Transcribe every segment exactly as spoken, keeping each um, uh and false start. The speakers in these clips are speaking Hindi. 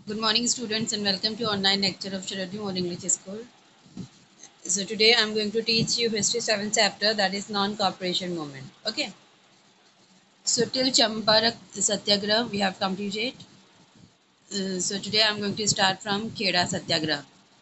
Good morning, students, and welcome to online lecture of Sharadhi More English School. So today I'm going to teach you history seventh chapter, that is non-cooperation movement. Okay. So till Champarak Satyagraha we have completed. Uh, so today I'm going to start from Kheda Satyagraha.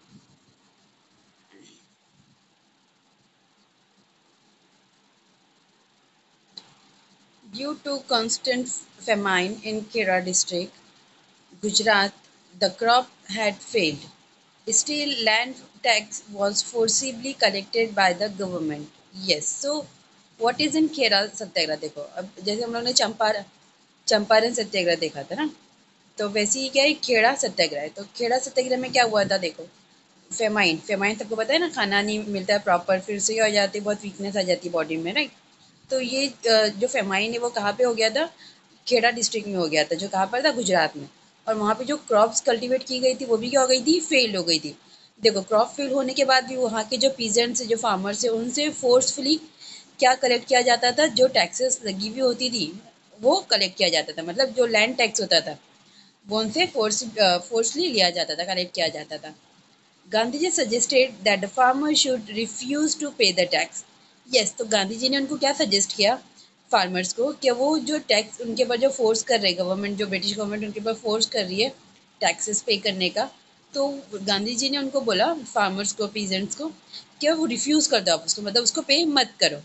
Due to constant famine in Kheda district, Gujarat, the crop had failed. Still, land tax was forcibly collected by the government. Yes. So, what is in Kheda सत्याग्रह? देखो, अब जैसे हम लोग ने चंपारण चंपारण सत्याग्रह देखा था ना, तो वैसे ही क्या है, खेड़ा सत्याग्रह है। तो खेड़ा सत्याग्रह में क्या हुआ था? देखो, फेमाइन फेमाइन सबको पता है ना, खाना नहीं मिलता है प्रॉपर, फिर से हो जाती है, बहुत वीकनेस आ जाती है बॉडी में, राइट? तो ये अ, जो फेमाइन है वो कहाँ पे हो गया था? खेड़ा डिस्ट्रिक्ट में हो गया था, जो कहाँ पर था? गुजरात में। और वहाँ पे जो क्रॉप्स कल्टीवेट की गई थी वो भी क्या हो गई थी? फेल हो गई थी। देखो, क्रॉप फेल होने के बाद भी वहाँ के जो पीजेंट्स, जो फार्मर्स है, उनसे फोर्सफुली क्या कलेक्ट किया जाता था? जो टैक्सेस लगी हुई होती थी वो कलेक्ट किया जाता था। मतलब जो लैंड टैक्स होता था वो उनसे फोर्स फोर्सली लिया जाता था, कलेक्ट किया जाता था। Gandhi suggested that the farmer should refuse to pay the tax. Yes, तो गांधी जी ने उनको क्या सजेस्ट किया? फार्मर्स को, कि वो जो टैक्स उनके ऊपर जो फोर्स कर रही है गवर्नमेंट, जो ब्रिटिश गवर्नमेंट उनके ऊपर फोर्स कर रही है टैक्सेस पे करने का, तो गांधी जी ने उनको बोला, फार्मर्स को, पीजेंट्स को, कि वो रिफ्यूज कर दो आप उसको, मतलब उसको पे मत करो।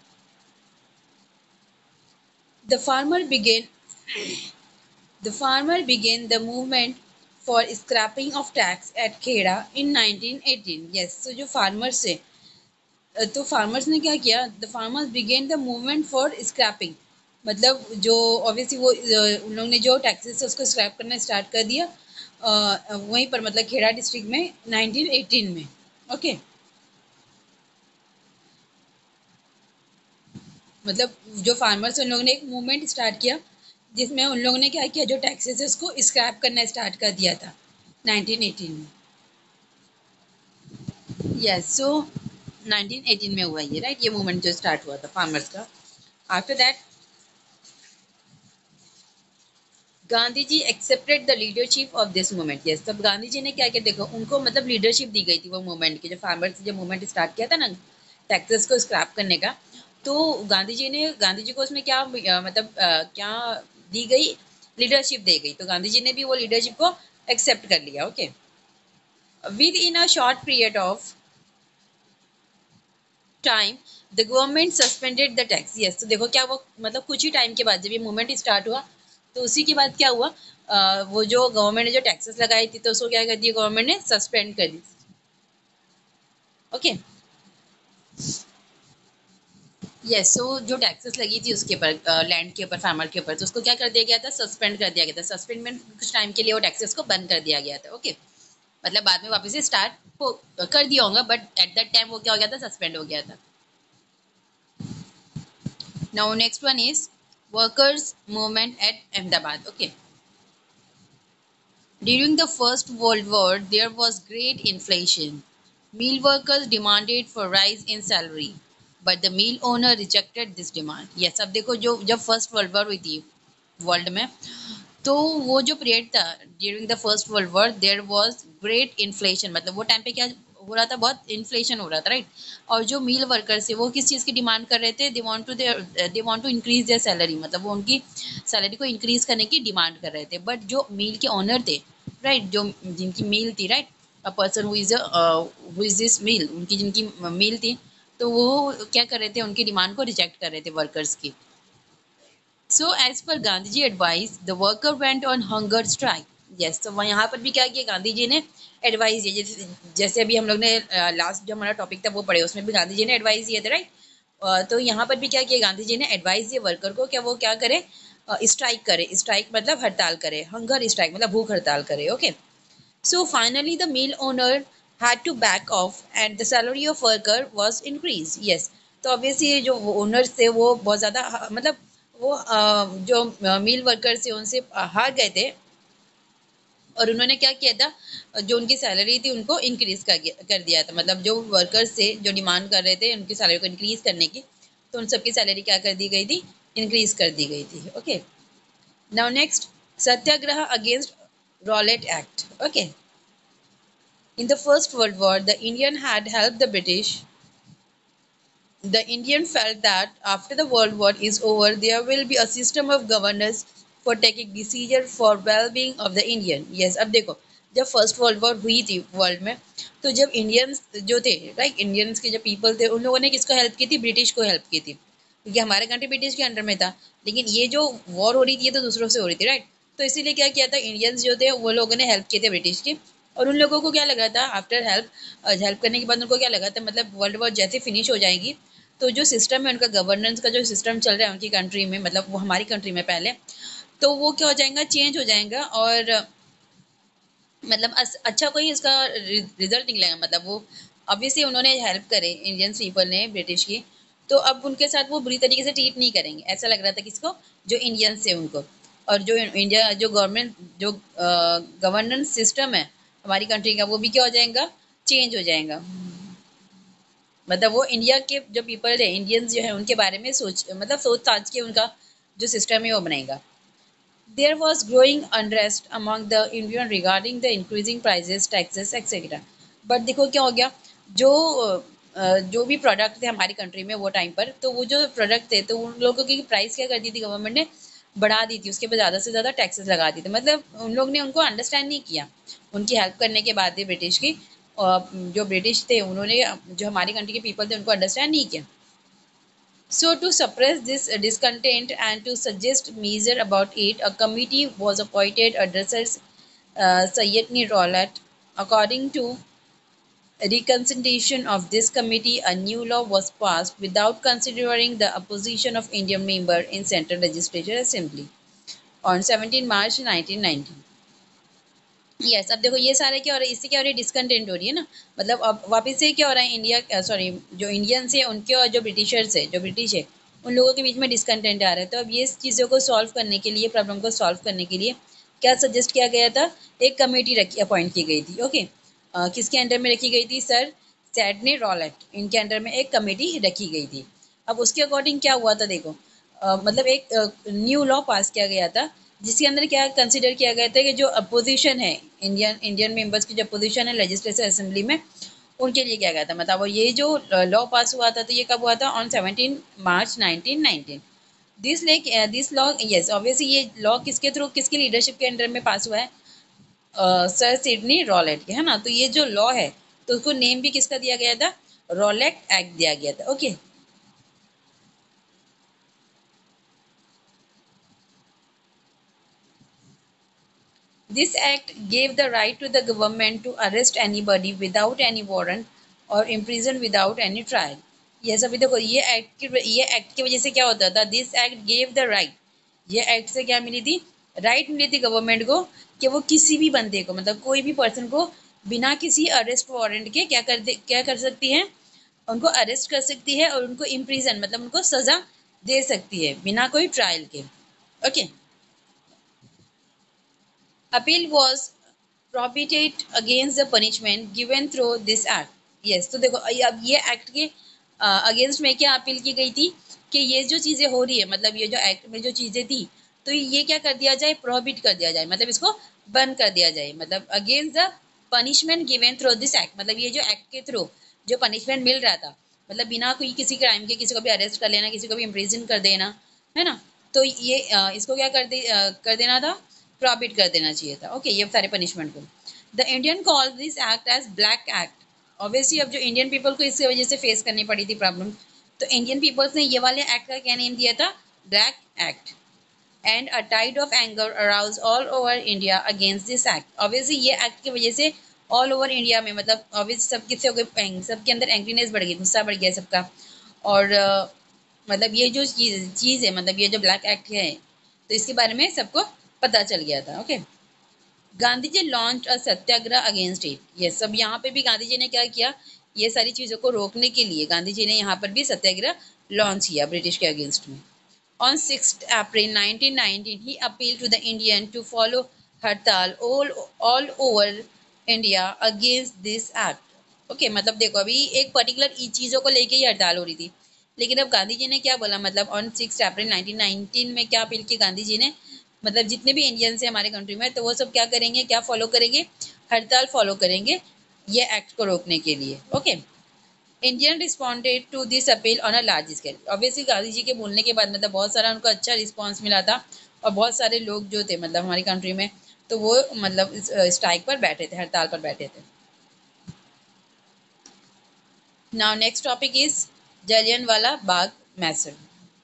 The farmer began the farmer began the movement for scrapping of tax at Kheda in nineteen eighteen. Yes, तो जो फार्मर्स है, तो फार्मर्स ने क्या किया? The farmers began the movement for scrapping, मतलब जो ऑब्वियसली वो अ, उन लोगों ने जो टैक्सेस है उसको स्क्रैप करना स्टार्ट कर दिया, अ, वहीं पर, मतलब खेड़ा डिस्ट्रिक्ट में नाइनटीन एटीन में। ओके। मतलब जो फार्मर्स, उन लोगों ने एक मूवमेंट स्टार्ट किया जिसमें उन लोगों ने क्या किया? जो टैक्सेस है उसको स्क्रैप करना स्टार्ट कर दिया था नाइनटीन एटीन में। यस, सो नाइनटीन एटीन में हुआ ये, राइट? ये मूवमेंट जो स्टार्ट हुआ था फार्मर्स का। After that Gandhi ji accepted the leadership of this movement. Yes, तब गांधी जी ने क्या किया? देखो, उनको मतलब लीडरशिप दी गई थी वो मूवमेंट की, जो फार्मर्स जो मूवमेंट स्टार्ट किया था ना टैक्सेस को स्क्रैप करने का। तो गांधी जी ने गांधी जी को उसमें क्या अ, मतलब अ, क्या दी गई? लीडरशिप दी गई। तो गांधी जी ने भी वो लीडरशिप को एक्सेप्ट कर लिया। Okay. Within a short period of time the government suspended the tax. Yes, तो देखो क्या वो, मतलब कुछ ही टाइम के बाद जब ये मूवमेंट स्टार्ट हुआ, तो उसी के बाद क्या हुआ? अ, वो जो गवर्नमेंट ने जो टैक्सेस लगाई थी, तो उसको क्या कर दिया? गवर्नमेंट ने सस्पेंड कर दी। ओके। यस, सो जो टैक्सेस लगी थी उसके ऊपर, लैंड के ऊपर, फार्मर के ऊपर, तो उसको क्या कर दिया गया था? सस्पेंड कर दिया गया था। सस्पेंडमेंट कुछ टाइम के लिए वो टैक्सेस को बंद कर दिया गया था। ओके। मतलब बाद में वापस से स्टार्ट हो कर दिया होगा, बट एट दैट टाइम वो क्या हो गया था? सस्पेंड हो गया था। Now next one is workers movement at Ahmedabad. Okay. During the First World War, there was great inflation. Mill workers demanded for rise in salary, but the mill owner rejected this demand. Yes, अब देखो, जो जब फर्स्ट वर्ल्ड वॉर हुई थी वर्ल्ड में, तो वो जो पीरियड था during the first world war, there was great inflation. मतलब वो टाइम पे क्या हो रहा था? बहुत इन्फ्लेशन हो रहा था, राइट? और जो मील वर्कर्स है वो किस चीज़ की डिमांड कर रहे थे? They want to their they want to increase their salary, मतलब वो उनकी सैलरी को इंक्रीज करने की डिमांड कर रहे थे। बट जो मील के ऑनर थे, राइट, जो जिनकी मील थी, right, a person who is who is this mill, उनकी जिनकी मील थी, तो वो क्या कर रहे थे? उनकी डिमांड को रिजेक्ट कर रहे थे, वर्कर्स की। So as per Gandhi ji advice the worker went on hunger strike. Yes, तो वहाँ यहाँ पर भी क्या किया गांधी जी ने? एडवाइस दिया। जैसे जैसे अभी हम लोग ने लास्ट जो हमारा टॉपिक था वो पढ़े, उसमें भी गांधी जी ने एडवाइस दिए थे, राइट? तो यहाँ पर भी क्या किया गांधी जी ने? एडवाइस दिए वर्कर को, क्या वो क्या करे? स्ट्राइक करे। स्ट्राइक मतलब हड़ताल करे, हंगर स्ट्राइक मतलब भूख हड़ताल करे। Okay. So finally the mill owner had to back off and the salary of worker was increased. Yes, तो ऑब्वियसली जो ओनर्स थे वो बहुत ज़्यादा, मतलब वो अ, जो मिल वर्कर्स थे उनसे हार गए थे, और उन्होंने क्या किया था? जो उनकी सैलरी थी उनको इंक्रीज कर कर दिया था। मतलब जो वर्कर्स थे जो डिमांड कर रहे थे उनकी सैलरी को इंक्रीज करने की, तो उन सबकी सैलरी क्या कर दी गई थी? इंक्रीज कर दी गई थी। Okay. Now next, satyagraha against Rowlatt Act. Okay. In the First World War, the Indian had helped the British. The Indian felt that after the World War is over, there will be a system of governance for taking decision for well-being of the Indian. Yes, अब देखो जब फर्स्ट वर्ल्ड वॉर हुई थी वर्ल्ड में, तो जब इंडियंस जो थे, राइट, इंडियंस के जो पीपल थे, उन लोगों ने किसको हेल्प की थी? ब्रिटिश को हेल्प की थी, क्योंकि हमारे कंट्री ब्रिटिश के अंडर में था। लेकिन ये जो वॉर हो रही थी ये तो दूसरों से हो रही थी, राइट। तो इसीलिए क्या किया था, इंडियंस जो थे वो लोगों ने हेल्प किए थे ब्रिटिश की। और उन लोगों को क्या लगा था, आफ्टर हेल्प हेल्प करने के बाद उनको क्या लगा था, मतलब वर्ल्ड वॉर जैसे फिनिश हो जाएगी तो जो सिस्टम है उनका, गवर्नेंस का जो सिस्टम चल रहा है उनकी कंट्री में, मतलब वो हमारी कंट्री में पहले, तो वो क्या हो जाएगा, चेंज हो जाएगा। और मतलब अस- अच्छा कोई इसका रिजल्ट निकलेगा, मतलब वो ऑब्वियसली उन्होंने हेल्प करे इंडियन पीपल ने ब्रिटिश की, तो अब उनके साथ वो बुरी तरीके से ट्रीट नहीं करेंगे, ऐसा लग रहा था किसको, जो इंडियंस थे उनको। और जो इंडिया जो गवर्नमेंट जो गवर्नेंस सिस्टम है हमारी कंट्री का, वो भी क्या हो जाएगा, चेंज हो जाएगा। मतलब वो इंडिया के जो पीपल है, इंडियंस जो है, उनके बारे में सोच, मतलब सोच साच के उनका जो सिस्टम है वो बनाएगा। There was growing unrest among the Indian regarding the increasing prices, taxes, et cetera. But देखो क्या हो गया, जो अ, जो भी प्रोडक्ट थे हमारी कंट्री में वो टाइम पर, तो वो जो प्रोडक्ट थे तो उन लोगों की प्राइस क्या कर दी थी गवर्नमेंट ने, बढ़ा दी थी, उसके बाद ज़्यादा से ज़्यादा टैक्सेस लगा दी थी। मतलब उन लोग ने उनको अंडरस्टैंड नहीं किया, उनकी हेल्प करने के बाद भी ब्रिटिश की, और जो ब्रिटिश थे उन्होंने जो हमारी कंट्री के पीपल थे उनको अंडरस्टैंड नहीं किया। So, to suppress this discontent and to suggest measure about it, a committee was appointed addresses uh, Sayyidni Rowlatt. According to reconsideration of this committee, a new law was passed without considering the opposition of Indian member in Central Legislature Assembly on seventeenth March nineteen ninety. Yes, अब देखो ये सारे क्या हो रहा है, इससे क्या हो रही है, डिसकंटेंट हो रही है ना। मतलब अब वापस से क्या हो रहा है, इंडिया सॉरी जो इंडियंस है उनके और जो ब्रिटिशर्स है, जो ब्रिटिश है, उन लोगों के बीच में डिसकंटेंट आ रहा है। तो अब ये चीज़ों को सॉल्व करने के लिए, प्रॉब्लम को सॉल्व करने के लिए क्या सजेस्ट किया गया था, एक कमेटी रखी अपॉइंट की गई थी। ओके, किसके अंडर में रखी गई थी, सर सैडनी रॉलेट, इनके अंडर में एक कमेटी रखी गई थी। अब उसके अकॉर्डिंग क्या हुआ था देखो, अ, मतलब एक न्यू लॉ पास किया गया था, जिसके अंदर क्या कंसिडर किया गया था कि जो अपोजिशन है, इंडियन इंडियन मेंबर्स की जो अपोजिशन है लेजिस्लेटिव असेंबली में, उनके लिए किया गया था। मतलब और ये जो लॉ पास हुआ था तो ये कब हुआ था, on seventeen March nineteen nineteen. This like this law, yes obviously ये लॉ किसके थ्रू, किसकी लीडरशिप के अंडर में पास हुआ है, सर सिडनी रॉलेट के, है ना। तो ये जो लॉ है तो उसको नेम भी किसका दिया गया था, रॉलेट एक्ट दिया गया था। Okay, this act gave the right to the government to arrest anybody without any warrant or imprison without any trial. ये सभी देखो, ये एक्ट की ये एक्ट की वजह से क्या होता था, this act gave the right, ये एक्ट से क्या मिली थी, राइट मिली थी गवर्नमेंट को, कि वो किसी भी बंदे को, मतलब कोई भी पर्सन को बिना किसी अरेस्ट वारंट के क्या कर दे, क्या कर सकती है, उनको अरेस्ट कर सकती है और उनको इम्प्रिजन, मतलब उनको सजा दे सकती है बिना कोई ट्रायल के। Okay okay? Appeal was prohibited against the punishment given through this act. Yes, तो देखो अब ये एक्ट के अगेंस्ट में क्या अपील की गई थी, कि ये जो चीज़ें हो रही है, मतलब ये जो एक्ट में जो चीज़ें थी, तो ये क्या कर दिया जाए, प्रोहिबिट कर दिया जाए, मतलब इसको बंद कर दिया जाए, मतलब against the punishment given through this act, मतलब ये जो एक्ट के थ्रू जो पनिशमेंट मिल रहा था, मतलब बिना कोई किसी क्राइम के किसी को भी अरेस्ट कर लेना, किसी को भी इम्प्रिजन कर देना, है ना। तो ये अ, इसको क्या कर दे अ, कर देना था, प्रॉबिट कर देना चाहिए था। ओके, ये सारे पनिशमेंट को the Indian call this act as black act. Obviously अब जो इंडियन पीपल को इसकी वजह से फेस करनी पड़ी थी प्रॉब्लम, तो इंडियन पीपल्स ने ये वाले एक्ट का क्या नेम दिया था, black act. And a tide of anger arouse all over India against this act. Obviously ये एक्ट की वजह से ऑल ओवर इंडिया में, मतलब ऑब्वियसली सब किससे हो गए, सबके अंदर एंग्रीनेस बढ़ गई, गुस्सा बढ़ गया सबका। और अ, मतलब ये जो चीज़ चीज़ है, मतलब ये जो ब्लैक एक्ट है, तो इसके बारे में सबको पता चल गया था। Okay, Gandhi ji launch a satyagraha against it. ये सब यहाँ पे भी गांधी जी ने क्या किया, ये सारी चीज़ों को रोकने के लिए गांधी जी ने यहाँ पर भी सत्याग्रह लॉन्च किया ब्रिटिश के अगेंस्ट में। On sixth April nineteen nineteen, he appealed to the Indian to follow हड़ताल all all over India against this act. Okay okay, मतलब देखो अभी एक पर्टिकुलर चीज़ों को लेके ही हड़ताल हो रही थी, लेकिन अब गांधी जी ने क्या बोला, मतलब on six April nineteen nineteen में क्या अपील की गांधी जी ने, मतलब जितने भी इंडियंस हैं हमारे कंट्री में, तो वो सब क्या करेंगे, क्या फॉलो करेंगे, हड़ताल फॉलो करेंगे ये एक्ट को रोकने के लिए। Okay, Indian responded to this appeal on a large scale. Obviously Gandhi ji के बोलने के बाद मतलब बहुत सारा उनको अच्छा रिस्पॉन्स मिला था, और बहुत सारे लोग जो थे मतलब हमारी कंट्री में, तो वो मतलब स्ट्राइक पर बैठे थे, हड़ताल पर बैठे थे। Now next topic is Jallianwala Bagh massacre.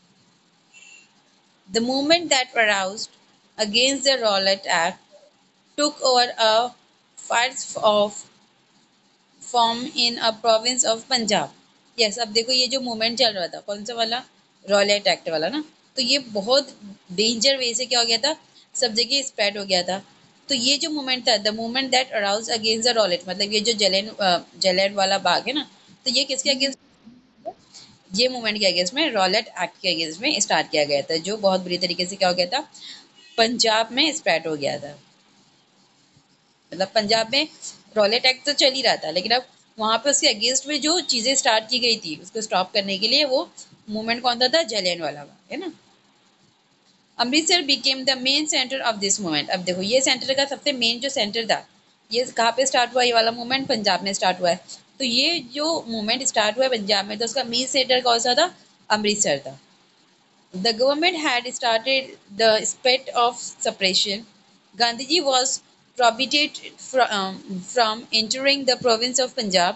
The movement that aroused against the Rowlatt Act took over a fight of form in a province of Punjab. Yes, अब देखो ये जो मूवमेंट चल रहा था कौन सा वाला, रॉलेट एक्ट वाला ना, तो ये बहुत डेंजर वे से क्या हो गया था, सब जगह स्प्रेड हो गया था। तो ये जो मूवमेंट था, the movement that arouse against the Rowlatt, मतलब ये जो जलेन जलेन वाला बाग है ना, तो ये किसके अगेंस्ट, ये मूवमेंट के अगेंस्ट में, रॉलेट एक्ट के अगेंस्ट में स्टार्ट किया गया था, जो बहुत बुरी तरीके से क्या हो गया था, पंजाब में स्प्रेड हो गया था। मतलब पंजाब में रॉलेट एक्ट तो चल ही रहा था, लेकिन अब वहां पे उसके अगेंस्ट में जो चीजें स्टार्ट की गई थी उसको स्टॉप करने के लिए, वो मूवमेंट कौन सा था, जलियन वाला बाग है ना। Amritsar became the main centre of this movement. अब देखो ये सेंटर का सबसे मेन जो सेंटर था, ये कहाँ पे स्टार्ट हुआ, ये वाला मूवमेंट पंजाब में स्टार्ट हुआ है। तो ये जो मूवमेंट स्टार्ट हुआ है पंजाब में, तो उसका मेन सेंटर कौन सा था, अमृतसर था। The government had started the spate of suppression. Gandhiji was prohibited from, um, from entering the province of Punjab.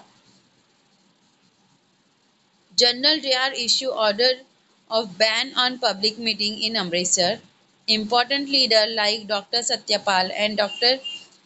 General Dayar issued order of ban on public meeting in Amritsar. Important leaders like Doctor Satyapal and Doctor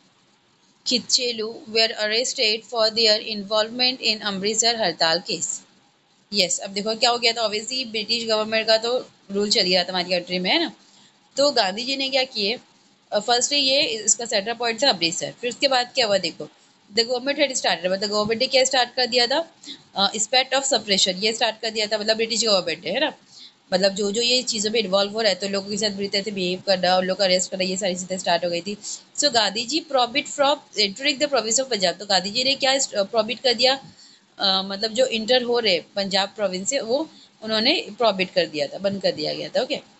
Khitchelu were arrested for their involvement in Amritsar Hartal case. Yes yes, अब देखो क्या हो गया था, ऑब्वियसली ब्रिटिश गवर्नमेंट का तो रूल चल रहा था हमारी कंट्री में है ना। तो गांधी जी ने क्या किए, फर्स्टली ये इसका सेंटर पॉइंट था अमृतसर। फिर उसके बाद क्या हुआ देखो, द गवर्नमेंट हैड स्टार्टेड, मतलब गवर्नमेंट ने क्या स्टार्ट कर दिया था, स्पेक्ट ऑफ सप्रेशन ये स्टार्ट कर दिया था, मतलब ब्रिटिश गवर्नमेंट है ना। मतलब जो जो ये चीज़ों में इन्वॉल्व हो रहा है, तो लोगों के साथ बुरी तरह से बिहेव करना और लोग अरेस्ट करना, ये सारी चीज़ें स्टार्ट हो गई थी। So Gandhi ji prohibit from entering the province of Punjab. तो गांधी जी ने क्या प्रॉबिट कर दिया, uh, मतलब जो इंटर हो रहे पंजाब प्रोविंस से, वो उन्होंने प्रॉबिट कर दिया था, बंद कर दिया गया था। Okay okay?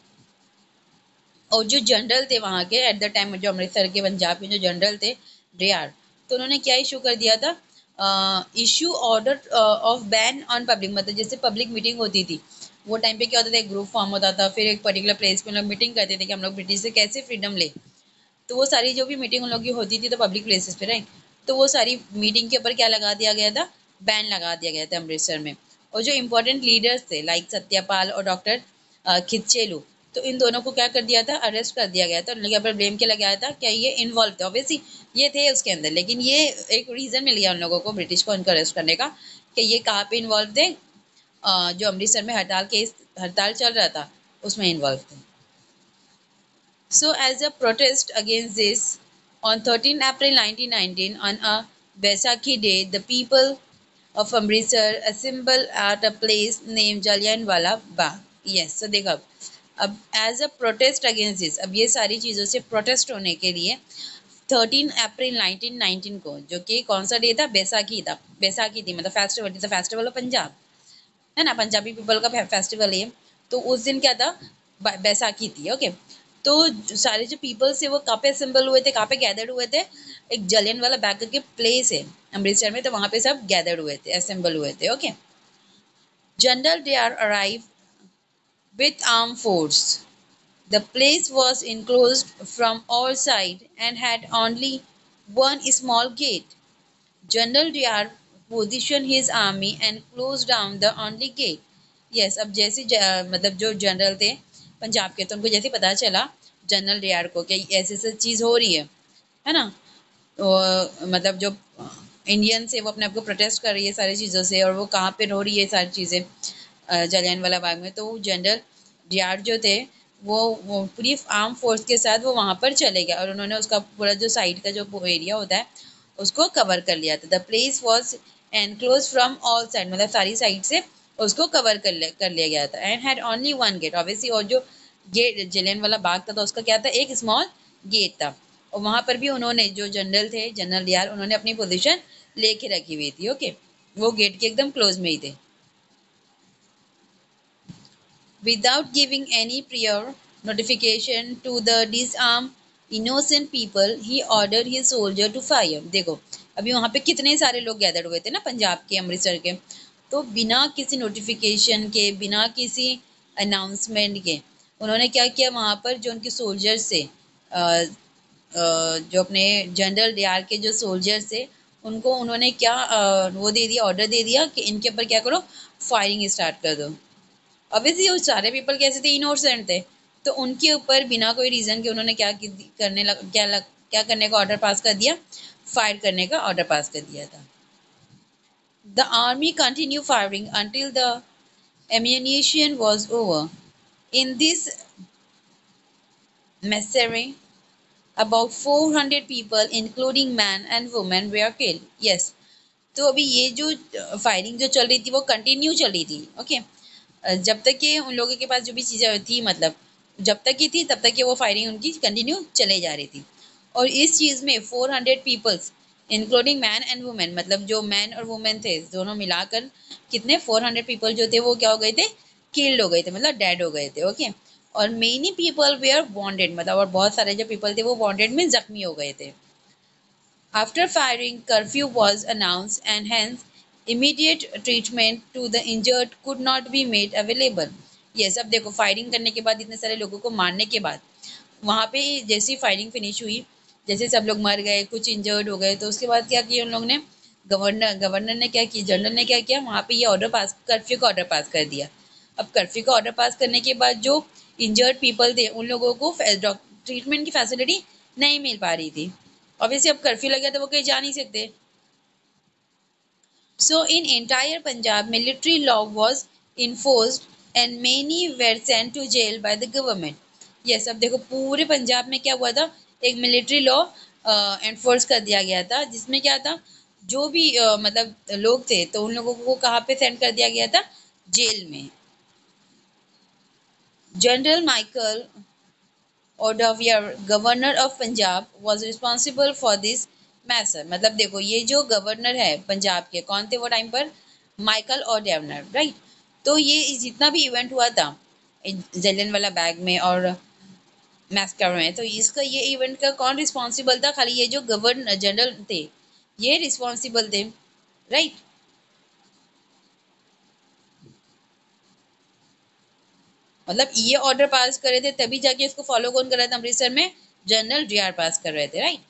और जो जनरल थे वहाँ के एट द टाइम, जो अमृतसर के पंजाब के जो जनरल थे डेआर, तो उन्होंने क्या इशू कर दिया था, issue order of ban on public. मतलब जैसे पब्लिक मीटिंग होती थी, वो टाइम पे क्या होता था, एक ग्रुप फॉर्म होता था, फिर एक पर्टिकुलर प्लेस पे लोग मीटिंग करते थे कि हम लोग ब्रिटिश से कैसे फ्रीडम ले। तो वो सारी जो भी मीटिंग उन लोग की होती थी तो पब्लिक प्लेसेस पे, राइट। तो वो सारी मीटिंग के ऊपर क्या लगा दिया गया था, बैन लगा दिया गया था अमृतसर में। और जो इम्पोर्टेंट लीडर्स थे लाइक सत्यपाल और डॉक्टर खिच्चेलू, तो इन दोनों को क्या कर दिया था, अरेस्ट कर दिया गया था। उनके ऊपर ब्लेम क्या लगाया था, क्या ये इन्वॉल्व थे, ऑब्वियसली ये थे उसके अंदर, लेकिन ये एक रीज़न मिल गया उन लोगों को, ब्रिटिश को उनको अरेस्ट करने का, कि ये कहाँ पे इन्वॉल्व थे, अ, जो अमृतसर में हड़ताल केस हड़ताल चल रहा था उसमें इन्वॉल्व थे। So, as a protest against this, on thirteenth April nineteen nineteen, on a Baisakhi day, the people of Amritsar assembled at a place named Jallianwala Bagh. Yes, so देखो अब अब as a protest against this, अब ये सारी चीज़ों से प्रोटेस्ट होने के लिए थर्टीन अप्रैल नाइनटीन नाइनटीन को, जो कि कौन सा डे था, बैसाखी था, बैसाखी थी, मतलब फेस्टिवल थी, फेस्टिवल ऑफ पंजाब है ना, पंजाबी पीपल का फेस्टिवल है। तो उस दिन क्या था, बैसाखी थी। ओके, तो सारे जो पीपल्स थे वो कहाँ पे असेंबल हुए थे, कहाँ पे गैदर्ड हुए थे, एक जलियन वाला बाग के प्लेस है अमृतसर में, तो वहाँ पे सब गैदर्ड हुए थे, असेंबल हुए थे। Okay, general Dyer arrive with arm force. The place was enclosed from all sides and had only one small gate. General Dayar positioned his army and closed down the only gate. Yes, अब जैसे मतलब जो जनरल थे पंजाब के, तो उनको जैसे पता चला जनरल डियार को कि ऐसी ऐसी चीज़ हो रही है है ना, तो मतलब जो इंडियन से वो अपने आप को प्रोटेस्ट कर रही है सारी चीज़ों से, और वो कहाँ पे हो रही है सारी चीज़ें, जलियान वाला बाग में। तो जनरल डियार जो थे वो वो पूरी आर्म फोर्स के साथ वो वहाँ पर चले गए, और उन्होंने उसका पूरा जो साइड का जो एरिया होता है उसको कवर कर लिया था। The place was enclose from all side, मतलब सारी साइड से उसको कवर कर लिया कर लिया गया था। And had only one gate, obviously, और जो गेट जलियन वाला बाग था तो उसका क्या था, एक स्मॉल गेट था, और वहाँ पर भी उन्होंने जो जनरल थे, जनरल डियार, उन्होंने अपनी पोजीशन लेके रखी हुई थी। ओके, वो गेट के एकदम क्लोज में ही थे। Without giving any prior notification to the disarm innocent people, he ordered his soldier to fire. देखो अभी वहाँ पे कितने सारे लोग गैदर हुए थे ना पंजाब के, अमृतसर के, तो बिना किसी नोटिफिकेशन के, बिना किसी अनाउंसमेंट के उन्होंने क्या किया, वहाँ पर जो उनके सोल्जर्स थे, जो अपने जनरल डी आर के जो सोल्जर्स थे, उनको उन्होंने क्या वो दे दिया, ऑर्डर दे दिया कि इनके ऊपर क्या करो, फायरिंग स्टार्ट कर दो। ऑब्वियसली वो सारे पीपल कैसे थे, इनोसेंट थे, तो उनके ऊपर बिना कोई रीजन के उन्होंने क्या करने लग, क्या लग, क्या करने का ऑर्डर पास कर दिया, फायर करने का ऑर्डर पास कर दिया था। The army continue firing until द ammunition was over. In this massacre, about four hundred people, including men and women, were killed. Yes. तो अभी ये जो फायरिंग जो चल रही थी वो कंटिन्यू चल रही थी। Okay okay? जब तक कि उन लोगों के पास जो भी चीज़ें थी, मतलब जब तक की थी तब तक कि वो फायरिंग उनकी कंटिन्यू चले जा रही थी। और इस चीज़ में four hundred peoples including man and women, मतलब जो मैन और वुमेन थे दोनों मिलाकर कितने फोर हंड्रेड पीपल जो थे वो क्या हो गए थे, किल्ड हो गए थे, मतलब डेड हो गए थे। Okay okay? और मेनी पीपल वेयर वॉन्डेड, मतलब और बहुत सारे जो पीपल थे वो वॉन्डेड में जख्मी हो गए थे। After firing, curfew was announced and hence immediate treatment to the injured could not be made available. Yes, अब देखो फायरिंग करने के बाद, इतने सारे लोगों को मारने के बाद, वहाँ पे जैसी फायरिंग फिनिश हुई, जैसे सब लोग मर गए, कुछ इंजर्ड हो गए, तो उसके बाद क्या किया उन लोगों ने, गवर्नर गवर्नर ने क्या किया, जनरल ने क्या किया, वहाँ पे ये ऑर्डर पास, कर्फ्यू का ऑर्डर पास कर दिया। अब कर्फ्यू का ऑर्डर पास करने के बाद जो इंजर्ड पीपल थे उन लोगों को ट्रीटमेंट की फैसिलिटी नहीं मिल पा रही थी। ऑब्वियसली अब कर्फ्यू लग गया तो वो कहीं जा नहीं सकते। So in entire Punjab, military law was enforced and many were sent to jail by the government. Yes, अब देखो पूरे पंजाब में क्या हुआ था, एक मिलिट्री लॉ एनफोर्स कर दिया गया था, जिसमें क्या था, जो भी uh, मतलब लोग थे तो उन लोगों को कहाँ पे सेंड कर दिया गया था, जेल में। General Michael O'Dwyer, governor of Punjab, was responsible for this massacre. मतलब देखो ये जो गवर्नर है पंजाब के, कौन थे वो टाइम पर, माइकल ओडावियर, राइट। तो ये जितना भी इवेंट हुआ था जलियन वाला बैग में और मैस्कर में, तो इसका ये इवेंट का कौन रिस्पॉन्सिबल था, खाली ये जो गवर्नर जनरल थे ये रिस्पॉन्सिबल थे, राइट। मतलब ये ऑर्डर पास कर रहे थे तभी जाके इसको फॉलो कौन कर रहा था, अमृतसर में जनरल डी आर पास कर रहे थे, right.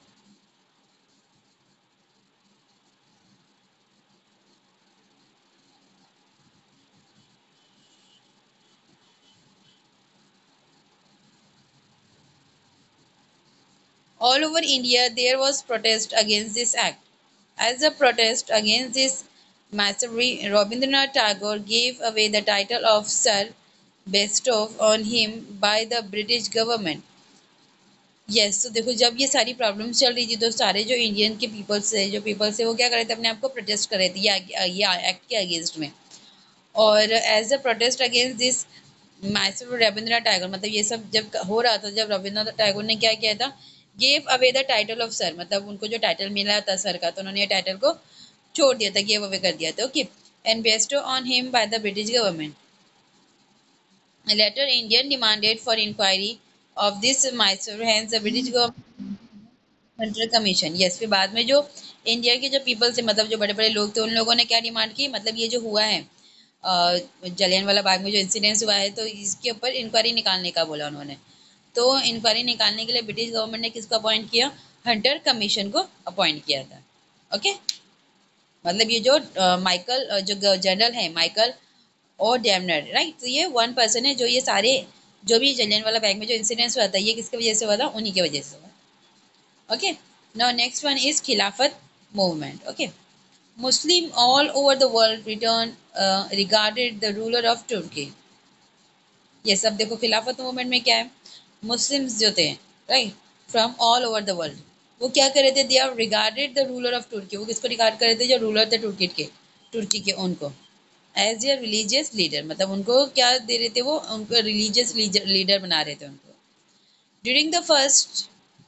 All over India, there was protest against this act. As a protest against this massacre, Rabindranath Tagore gave away the title of Sir, bestowed on him by the British government. Yes yes, तो देखो जब ये सारी प्रॉब्लम्स चल रही थी तो सारे जो इंडियन के पीपल्स थे, जो पीपल्स थे वो क्या कर रहे थे, अपने आप को प्रोटेस्ट कर रहे थे ये ये एक्ट के अगेंस्ट में। और as a protest against this massacre Rabindranath Tagore, मतलब ये सब जब हो रहा था, जब रविंद्रनाथ टैगोर ने क्या किया था, gave away the title of sir, मतलब उनको जो टाइटल मिला था सर का, तो उन्होंने ये टाइटल को छोड़ दिया था, गेव अवे कर दिया था। Okay, and bestow on him by the British government. Later Indian demanded for inquiry of this massacre, hence the British government Hunter commission. Yes, फिर बाद में जो इंडिया के जो पीपल थे, मतलब जो बड़े बड़े लोग थे, उन लोगों ने क्या डिमांड की, मतलब ये जो हुआ है जलियन वाला बाग में जो इंसिडेंस हुआ है, तो इसके ऊपर इंक्वायरी निकालने का बोला उन्होंने। तो इंक्वायरी निकालने के लिए ब्रिटिश गवर्नमेंट ने किसको अपॉइंट किया, हंटर कमीशन को अपॉइंट किया था। ओके, मतलब ये जो माइकल uh, जो जनरल है माइकल और डेमनर, राइट, तो ये वन पर्सन है जो ये सारे जो भी जलियन वाला बाग में जो इंसिडेंस हुआ था ये किसकी वजह से हुआ था, उन्हीं की वजह से हुआ। Okay, now next one is Khilafat movement. Okay, Muslim all over the world returned uh, regarded the ruler of Turkey. ये सब देखो खिलाफत मूवमेंट में क्या है, मुस्लिम्स जो थे, right, from all over the world, वो क्या कर रहे थे, they are regarded the ruler of Turkey, वो किसको रिगार्ड कर रहे थे, जो रूलर थे तुर्की के, तुर्की के उनको एज ए रिलीजियस लीडर, मतलब उनको क्या दे रहे थे, वो उनको रिलीजियस लीडर बना रहे थे उनको। During the first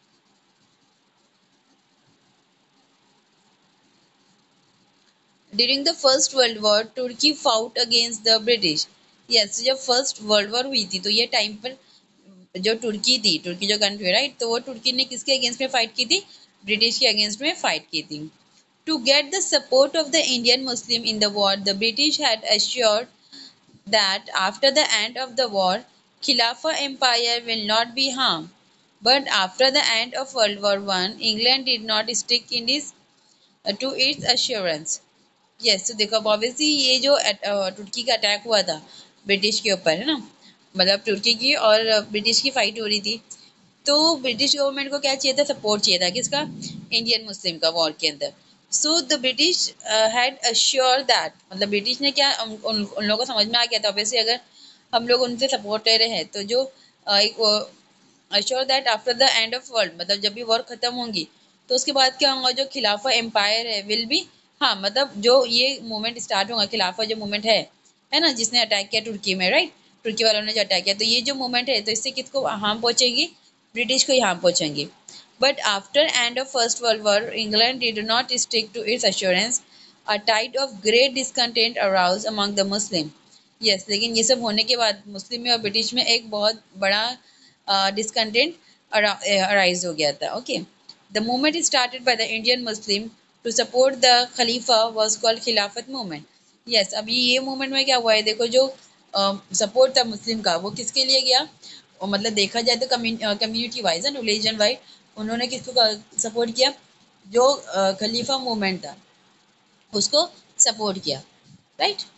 during the first world war Turkey fought against the British. Yes, जब फर्स्ट वर्ल्ड वॉर हुई थी तो ये टाइम पर जो तुर्की थी, तुर्की जो कंट्री राइट, तो वो तुर्की ने किसके अगेंस्ट में फाइट की थी? ब्रिटिश के अगेंस्ट में फाइट की थी। To get the support of the Indian Muslim in the war, the British had assured that after the end of the war, Khilafah empire will not be harmed. But after the end of World War One, England did not stick in this uh, to its assurance. Yes, तो देखो अब ऑब्वियसली ये जो तुर्की का अटैक हुआ था ब्रिटिश के ऊपर, है ना, मतलब तुर्की की और ब्रिटिश की फाइट हो रही थी, तो ब्रिटिश गवर्नमेंट को क्या चाहिए था? सपोर्ट चाहिए था, किसका? इंडियन मुस्लिम का वॉर के अंदर। So the British had assure that, मतलब ब्रिटिश ने क्या, उन, उन, उन लोगों को समझ में आ गया था ऑब्वियसली अगर हम लोग उनसे सपोर्ट ले रहे हैं तो जो uh, एक assure that after the end of world, मतलब जब भी वॉर खत्म होंगी तो उसके बाद क्या होगा? जो खिलाफा एम्पायर है विल बी, हाँ मतलब जो ये मूवमेंट स्टार्ट होगा, खिलाफा जो मूवमेंट है है ना, जिसने अटैक किया तुर्की में, राइट, तुर्की वालों ने जो अटैक किया, तो ये जो मूवमेंट है तो इससे किसको हार्म पहुंचेगी? ब्रिटिश को ही हार्म पहुंचेंगी। But after end of first world war England did not stick to its assurance, a tide of great discontent arouse among the Muslim. Yes, लेकिन ये सब होने के बाद मुस्लिम में और ब्रिटिश में एक बहुत बड़ा डिसकंटेंट अराइज हो गया था। Okay, the movement started by the Indian Muslim to support the खलीफा was called Khilafat movement. Yes, अभी ये मूवमेंट में क्या हुआ है देखो, जो सपोर्ट था मुस्लिम का वो किसके लिए गया? और मतलब देखा जाए तो community wise and religion wise उन्होंने किसको सपोर्ट किया? जो uh, खलीफा मूवमेंट था उसको सपोर्ट किया, राइट right?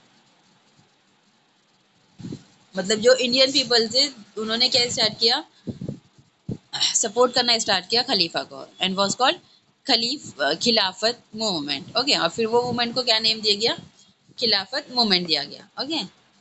मतलब जो इंडियन पीपल थे उन्होंने क्या स्टार्ट किया? सपोर्ट करना स्टार्ट किया खलीफा को, एंड वाज कॉल्ड खलीफ खिलाफत मूवमेंट। ओके, और फिर वो मूवमेंट को क्या नेम दिया गया? खिलाफत मूवमेंट दिया गया। Okay,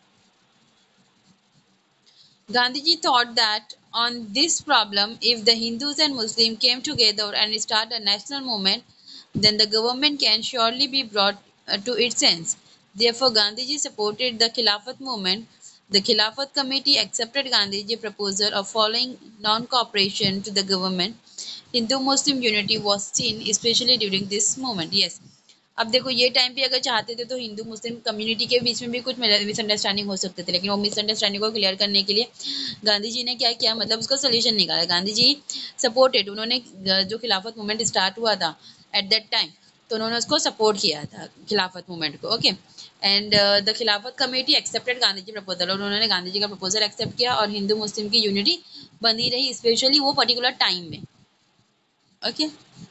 Gandhiji thought that on this problem, if the Hindus and Muslims came together and start a national movement, then the government can surely be brought uh, to its sense. Therefore, Gandhiji supported the Khilafat movement. The Khilafat committee accepted Gandhiji's proposal of following non-cooperation to the government. Hindu-Muslim unity was seen, especially during this movement. Yes. अब देखो ये टाइम पे अगर चाहते थे तो हिंदू मुस्लिम कम्युनिटी के बीच में भी कुछ मिसअंडरस्टैंडिंग हो सकते थे, लेकिन वो मिसअंडरस्टैंडिंग को क्लियर करने के लिए गांधी जी ने क्या किया, मतलब उसका सोल्यूशन निकाला। गांधी जी सपोर्टेड, उन्होंने जो खिलाफत मूवमेंट स्टार्ट हुआ था एट दैट टाइम, तो उन्होंने उसको सपोर्ट किया था खिलाफत मूवमेंट को। Okay, and the Khilafat committee accepted Gandhi ji proposal, और उन्होंने गांधी जी का प्रपोजल एक्सेप्ट किया और हिंदू मुस्लिम की यूनिटी बनी रही, स्पेशली वो पर्टिकुलर टाइम में। Okay,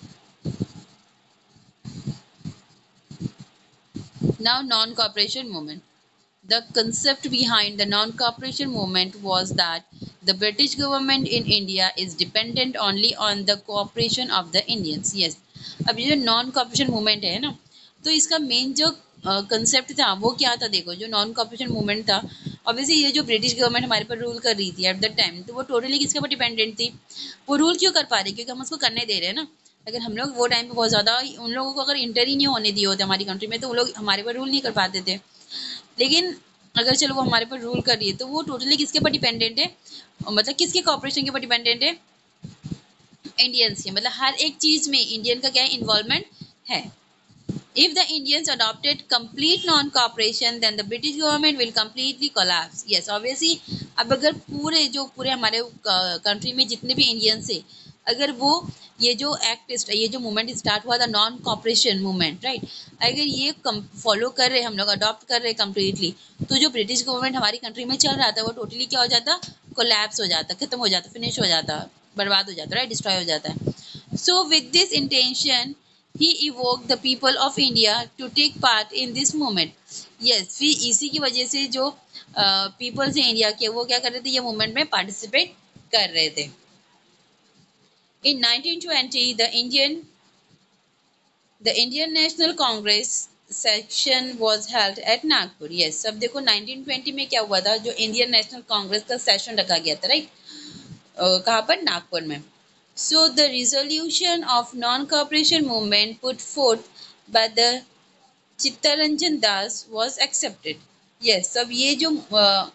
now non-cooperation movement. The concept behind the non-cooperation movement was that the British government in India is dependent only on the cooperation of the Indians. Yes, अब ये जो non-cooperation movement है ना, तो इसका मेन जो कंसेप्ट uh, था वो क्या था? देखो, जो नॉन कॉपरेशन मूवमेंट था, ऑब्वियसली ये जो ब्रिटिश गवर्नमेंट हमारे पर रूल कर रही थी एट द टाइम, तो वो टोटली किसके ऊपर डिपेंडेंट थी? वो रूल क्यों कर पा रही? क्योंकि हम उसको करने दे रहे हैं ना। अगर हम लोग वो टाइम पे बहुत ज़्यादा उन लोगों को अगर इंटर ही नहीं होने दिए होते हमारी कंट्री में, तो वो लोग हमारे पर रूल नहीं कर पाते थे। लेकिन अगर चलो वो हमारे पर रूल कर रही है, तो वो टोटली किसके ऊपर डिपेंडेंट है? मतलब किसके कॉपरेशन के ऊपर डिपेंडेंट है? इंडियंस के, मतलब हर एक चीज़ में इंडियन का क्या है? इन्वॉल्वमेंट है। If the Indians adopted complete non-cooperation, then the British government will completely collapse. Yes, obviously, अब अगर पूरे जो पूरे हमारे कंट्री में जितने भी इंडियंस है, अगर वो ये जो एक्ट ये जो मूवमेंट स्टार्ट हुआ था नॉन कॉपरेशन मूवमेंट, राइट, अगर ये फॉलो कर रहे हम लोग, अडॉप्ट कर रहे कम्प्लीटली, तो जो ब्रिटिश गवर्नमेंट हमारी कंट्री में चल रहा था वो टोटली क्या हो जाता? कोलैप्स हो जाता, खत्म हो जाता, फिनिश हो जाता, बर्बाद हो जाता, राइट, डिस्ट्रॉय हो जाता है। So with this intention he evoked the people of India to take part in this movement. Yes, फिर इसी की वजह से जो पीपल्स हैं इंडिया के, वो क्या कर रहे थे? ये मूवमेंट में पार्टिसिपेट कर रहे थे। In nineteen twenty, the Indian the Indian National Congress section was held at Nagpur. yes, अब देखो नाइनटीन ट्वेंटी में क्या हुआ था? जो इंडियन नेशनल कांग्रेस का सेशन रखा गया था, राइट, कहाँ पर? नागपुर में। So the resolution of non-cooperation movement put forth by the Chittaranjan Das was accepted. Yes, अब ये जो uh,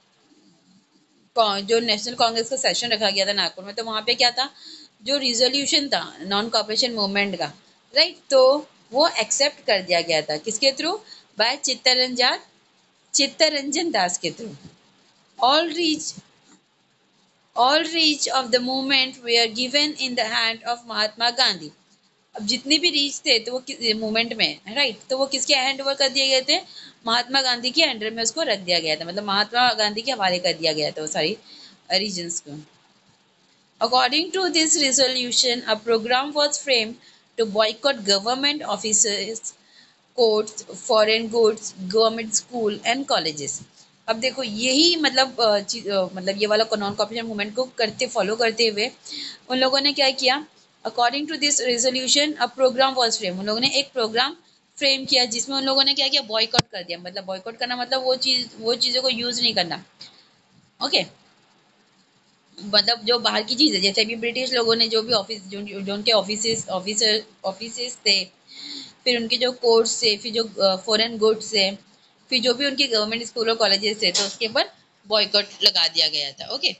जो नेशनल कांग्रेस का सेशन रखा गया था नागपुर में, तो वहाँ पे क्या था? जो रिजोल्यूशन था नॉन कॉपरेशन मूवमेंट का, राइट, तो वो एक्सेप्ट कर दिया गया था किसके थ्रू? बाय चित्तरंजन चित्तरंजन दास के through. All reach all reach of the movement were given in the hand of Mahatma Gandhi. अब जितने भी रीच थे तो वो मूवमेंट में, राइट, तो वो किसके हैंड ओवर कर दिए गए थे? महात्मा गांधी के अंडर में उसको रख दिया गया था, मतलब महात्मा गांधी के हवाले कर दिया गया था वो सारी रीजन्स को। According to this resolution, a program was framed to boycott government offices, courts, foreign goods, government school and colleges. अब देखो यही मतलब अ, चीज- अ, मतलब ये वाला नॉन कॉपरेशन मूवमेंट को करते फॉलो करते हुए उन लोगों ने क्या किया? According to this resolution a programme was frame, उन लोगों ने एक प्रोग्राम फ्रेम किया जिसमें उन लोगों ने क्या किया? बॉयकॉट कर दिया। मतलब बॉयकॉट करना मतलब वो चीज वो चीज़ों को यूज नहीं करना। ओके, मतलब जो बाहर की चीज़ है, जैसे अभी ब्रिटिश लोगों ने जो भी ऑफिस जो, जो उनके ऑफिस ऑफिसर ऑफिस थे, फिर उनके जो कोर्ट्स थे, फिर जो फॉरेन गुड्स थे, फिर जो भी उनके गवर्नमेंट स्कूल और कॉलेजेस थे, तो उसके ऊपर बॉयकॉट लगा दिया गया था। Okay,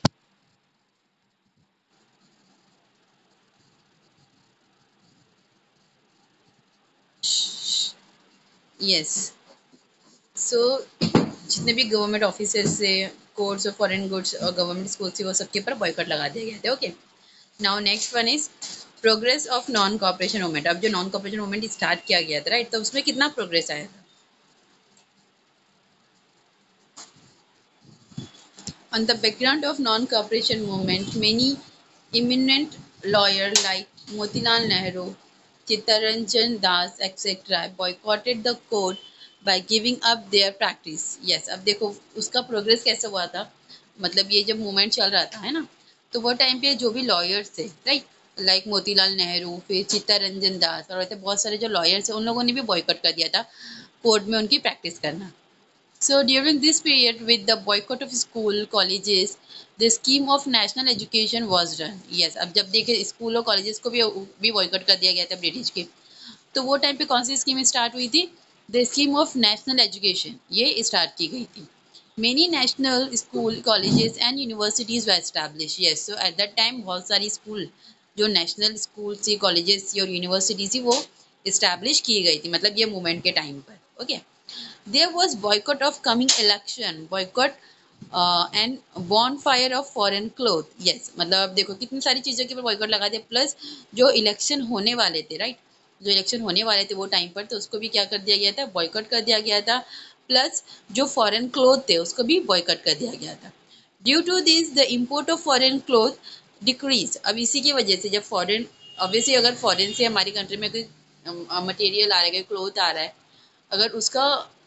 yes. सो जितने भी गवर्नमेंट ऑफिसर्स थे, कोर्ट्स और फॉरेन गुड्स और गवर्नमेंट स्कूल थे, वो सबके ऊपर बॉयकॉट लगा दिया गया था। Okay, now next one is progress of non cooperation movement. अब जो नॉन कॉपरेशन मूवमेंट स्टार्ट किया गया था, राइट, तो उसमें कितना प्रोग्रेस आया था? On the background of non-cooperation movement, many eminent lawyers like Motilal Nehru, Chittaranjan Das, et cetera boycotted the court by giving up their practice. Yes, अब देखो उसका प्रोग्रेस कैसे हुआ था? मतलब ये जब मूवमेंट चल रहा था, है ना, तो वो टाइम पे जो भी लॉयर्स थे, राइट, लाइक मोतीलाल नेहरू, फिर चित्तरंजन दास और ऐसे बहुत सारे जो लॉयर्स थे, उन लोगों ने भी बॉयकॉट कर दिया था कोर्ट में उनकी प्रैक्टिस करना। So during this period, with the boycott of school, colleges, the scheme of national education was run. Yes, अब जब देखे स्कूल और कॉलेजेस को भी भी बॉयकॉट कर दिया गया था ब्रिटिश के, तो वो टाइम पे कौन सी स्कीम स्टार्ट हुई थी? The scheme of national education, ये स्टार्ट की गई थी। Many national school, colleges and universities were established. Yes, so at that time बहुत सारी स्कूल जो नेशनल स्कूल थी, कॉलेजेस थी और यूनिवर्सिटी थी, वो इस्टेब्लिश की गई थी, मतलब ये मूवमेंट के टाइम पर। Okay okay? There was boycott of coming election, boycott uh, and bonfire of foreign cloth. Yes, मतलब अब देखो कितनी सारी चीज़ों के ऊपर बॉयकॉट लगा दिया, प्लस जो इलेक्शन होने वाले थे, राइट, जो इलेक्शन होने वाले थे वो टाइम पर, तो उसको भी क्या कर दिया गया था? बॉयकॉट कर दिया गया था। प्लस जो फॉरेन क्लोथ थे उसको भी बॉयकॉट कर दिया गया था। Due to this the import of foreign cloth decrease. अब इसी की वजह से जब फॉरेन, ऑब्वियसली अगर फॉरेन से हमारी कंट्री में कोई मटेरियल आ रहा है, कोई क्लोथ आ रहा है, अगर उसका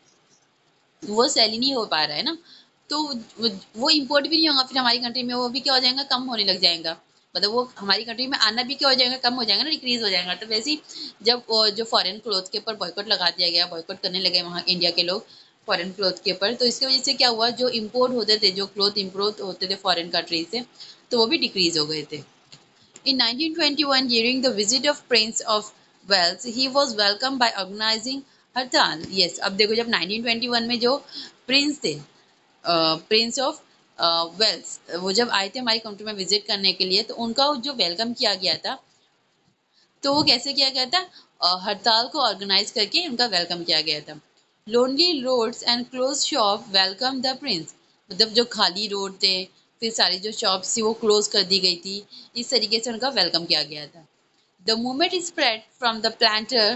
वो सेल ही नहीं हो पा रहा है ना, तो वो वो इम्पोर्ट भी नहीं होगा, फिर हमारी कंट्री में वो भी क्या हो जाएगा? कम होने लग जाएगा। मतलब वो हमारी कंट्री में आना भी क्या हो जाएगा? कम हो जाएगा ना, डिक्रीज हो जाएगा। तो वैसे ही जब वो जो फॉरेन क्लोथ के ऊपर बॉयकॉट लगा दिया गया, बॉयकॉट करने लगे वहाँ इंडिया के लोग फॉरेन क्लोथ के ऊपर, तो इसकी वजह से क्या हुआ? जो इम्पोर्ट होते थे, जो क्लोथ इम्पोर्ट होते थे फॉरेन कंट्रीज से, तो वो भी डिक्रीज हो गए थे। In nineteen twenty-one, during the visit of Prince of Wales, he was welcomed by organizing हड़ताल। Yes, अब देखो जब नाइनटीन ट्वेंटी वन में जो प्रिंस थे, प्रिंस ऑफ वेल्स, वो जब आए थे हमारी कंट्री में विजिट करने के लिए, तो उनका जो वेलकम किया गया था, तो वो कैसे किया गया था? अ, हड़ताल को ऑर्गेनाइज करके उनका वेलकम किया गया था। Lonely roads and close shop welcome the prince, मतलब जो खाली रोड थे, फिर सारी जो शॉप्स थी वो क्लोज कर दी गई थी, इस तरीके से उनका वेलकम किया गया था। The movement spread from the planter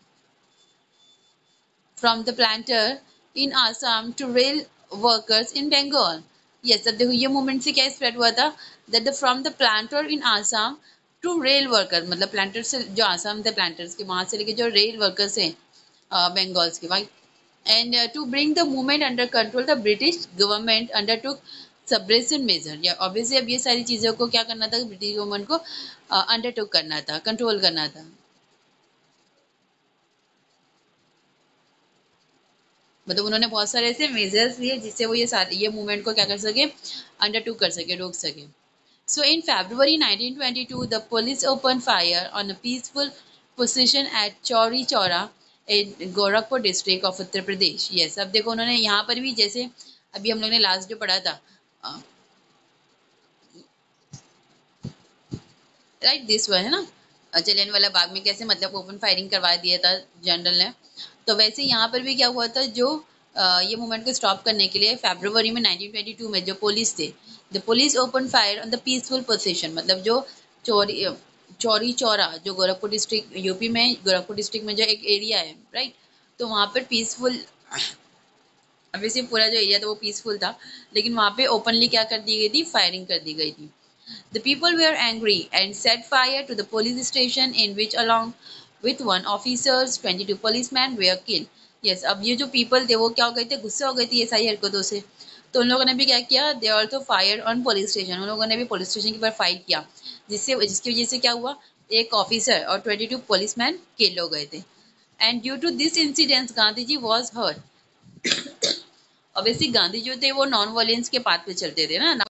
from the planter in Assam to rail workers in Bengal. Yes, अब देखो ये मूवमेंट से क्या स्प्रेड हुआ था? That the from the planter in Assam to rail workers, मतलब प्लांटर से जो आसाम थे प्लांटर्स के, वहाँ से लेके जो रेल वर्कर्स हैं बंगाल्स के, भाई, and uh, to bring the movement under control, the British government undertook suppression measure. या ऑब्वियसली अब ये सारी चीज़ों को क्या करना था? ब्रिटिश गवर्नमेंट को अंडरटोक uh, करना था, कंट्रोल करना था। मतलब उन्होंने बहुत सारे ऐसे मेजर्स लिए जिससे वो ये सारे ये मूवमेंट को क्या कर सके? अंडरटूक कर सके, रोक सके। So in February nineteen twenty two the police open fire on a peaceful position at Chauri Chaura in Gorakhpur district of Uttar Pradesh. Yes, अब देखो उन्होंने यहाँ पर भी, जैसे अभी हम लोग ने लास्ट जो पढ़ा था, राइट, दिस वन है ना, जलियन वाला बाग में कैसे मतलब ओपन फायरिंग करवा दिया था जनरल ने, तो वैसे यहाँ पर भी क्या हुआ था? जो अ, ये मूवमेंट को स्टॉप करने के लिए फरवरी में नाइनटीन ट्वेंटी टू में जो पुलिस थे, the police open fire on the peaceful position, मतलब जो चोरी चौरी चौरा जो गोरखपुर डिस्ट्रिक्ट यूपी में, गोरखपुर डिस्ट्रिक्ट में जो एक एरिया है, राइट, तो वहाँ पर पीसफुल, वैसे पूरा जो एरिया था वो पीसफुल था, लेकिन वहाँ पे ओपनली क्या कर दी गई थी, फायरिंग कर दी गई थी। The people were angry and set fire to the police station in which along with one officers twenty-two policemen were killed. Yes, अब ये जो people थे वो क्या हो गए थे, गुस्से हो गए थे ये सारी हरकतों से, तो उन लोगों ने भी क्या किया, they also fired on police station, उन लोगों ने भी पुलिस स्टेशन के ऊपर फायर किया, जिससे जिसकी वजह से क्या हुआ, एक ऑफिसर और twenty-two policemen किल हो गए थे। And due to this incident, Gandhi ji was hurt। Obviously Gandhi जो थे वो नॉन वायलेंस के पाथ पे चलते थे ना,